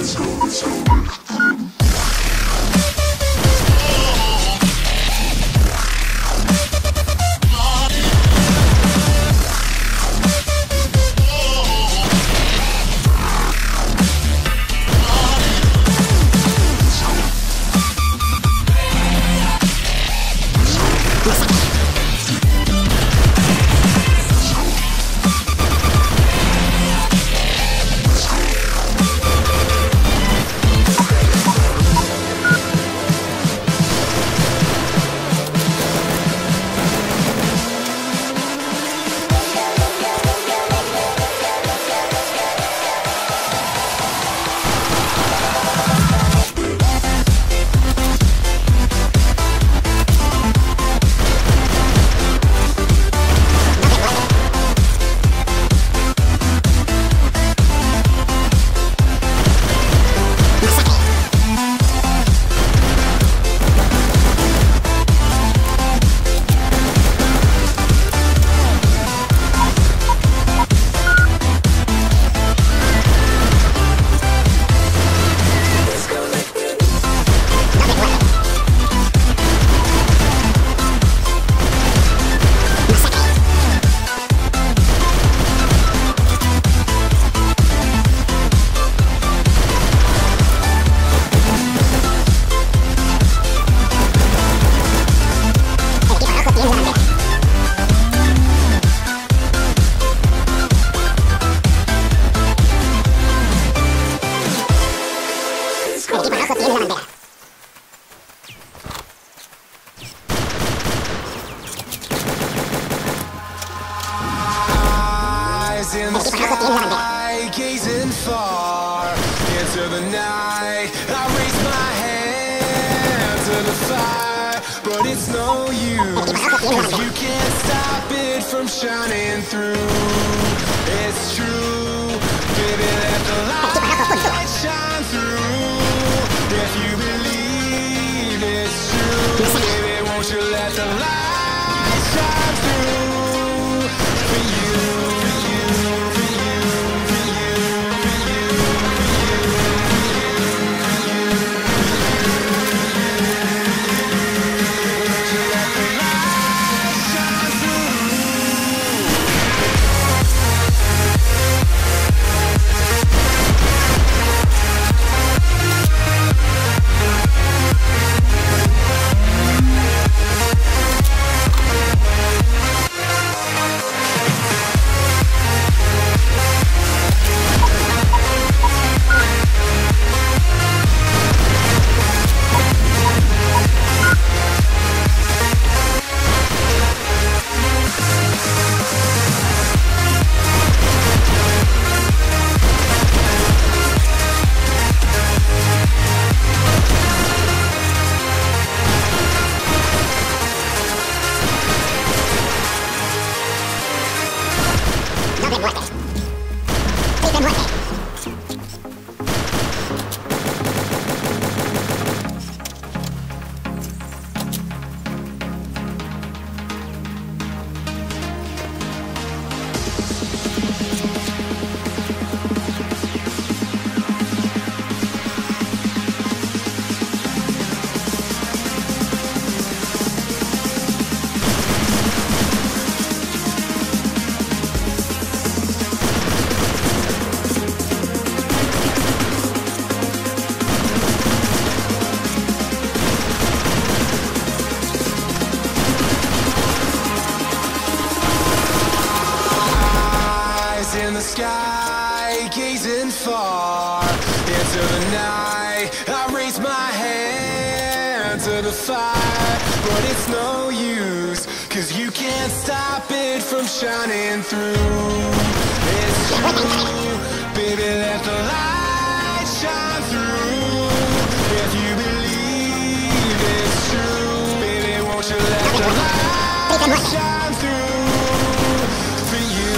in the sky, gazing far into the night. I raise my hand to the fire, but it's no use, 'cause you can't stop it from shining through. It's true, baby, let the light shine through. If you believe it's true, baby, won't you let the light shine through for you. In the sky, gazing far into the night. I raise my hand to the fire, but it's no use, 'cause you can't stop it from shining through. It's true, baby, let the light shine through. If you believe it's true, baby, won't you let the light shine through for you.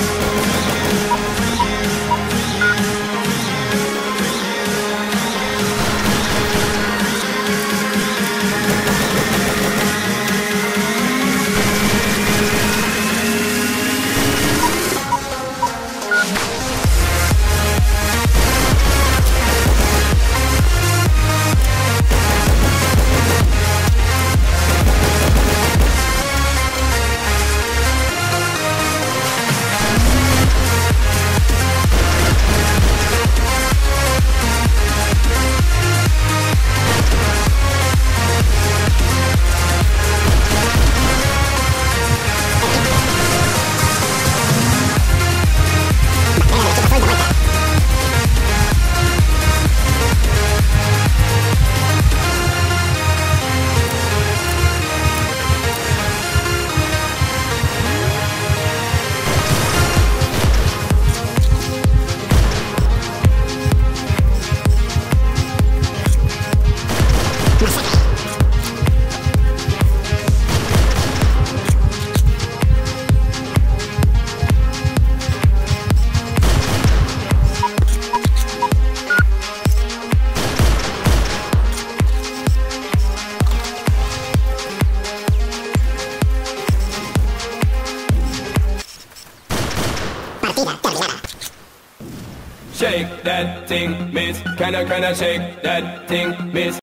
shake that thing, miss. Can I shake that thing, miss?